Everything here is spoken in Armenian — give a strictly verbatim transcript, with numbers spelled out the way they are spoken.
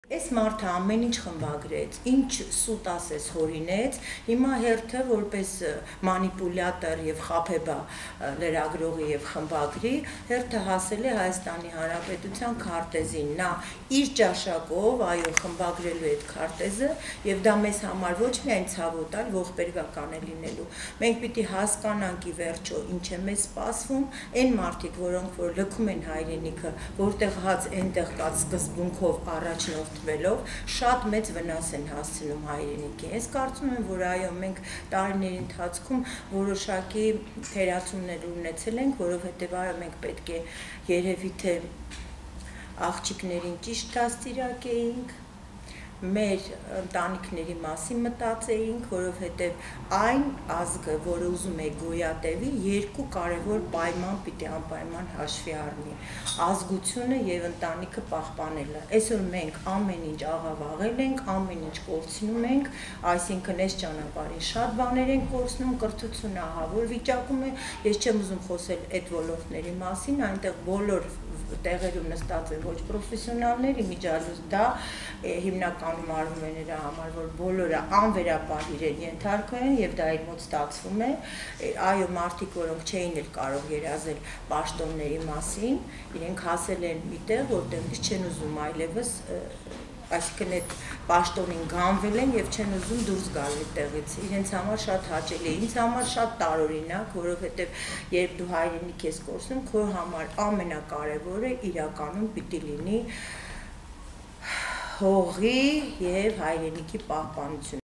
Այս մարդը ամեն ինչ խմբագրեց, ինչ սուտ ասես հորինեց, հիմա հերթը որպես մանիպուլյատոր եւ խաբեբա լրագրողի եւ խմբագրի հերթը հասել է Հայաստանի Հանրապետության քարտեզին, նա իր ճաշակով, այո, խմբագրելու այդ քարտեզը եւ դա մեզ համար ոչ միայն ցավոտ, այլ ողբերգական է լինելու։ Մենք պիտի հասկանանք ի վերջո ինչ է մեզ սպասվում, այն մարդիկ, որոնք որ լքում են հայրենիքը, որտեղ հաց այնտեղ կա սկզբունքով առաջնորդ շատ մեծ վնաս են հասցնում հայրենիքին։ Ես կարծում եմ, որ այո, մենք տարիների ընթացքում որոշակի թերացումներ ունեցել ենք, որովհետև այո, մենք պետք է երևի թե աղջիկներին ճիշտ դաստիարակեինք, մեր ընտանիքների մասին մտածեինք, որովհետև այն ազգը, որը ուզում է գոյատևի, երկու կարևոր պայման պիտի անպայման հաշվի առնի՝ ազգությունը եւ ընտանիքը պահպանելը։ Այսօր մենք ամեն ինչ աղավաղել ենք, ամեն ինչ կորցնում ենք, այսինքն այս ճանապարհին շատ բաներ են կորցնում, կրթությունը ահա որ վիճակում է, ես չեմ ուզում խոսել այդ ոլորտների մասին, այնտեղ բոլոր տեղերում նստած են ոչ պրոֆեսիոնալներ, իմիջիալուց դա հիմնականում արվում է նրա համար, որ բոլորը անվերապահ իրեն ենթարկվում են եւ դա իր մոտ ստացվում է, այո, մարդիկ, որոնք չէին էլ կարող երազել պաշտոնների մասին, իրենք հասել են միտեղ, որտեղից չեն ուզում այլևս, այսինքն այդ պաշտոնին գանվել են եւ չեն ուզում դուրս գալ այդտեղից։ Իրենց համար շատ հաճելի է, ինձ համար շատ տարօրինակ, որովհետեւ երբ դու հայրենիք ես կորցնում, քո համար ամենակարևորը իրականում պիտի լինի հողի եւ հայրենիքի պահպանությունը։